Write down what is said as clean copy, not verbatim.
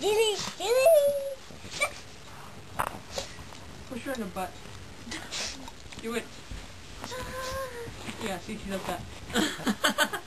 Ghilli, Ghilli. Push her in the butt. Do it. Yeah, see, she does that.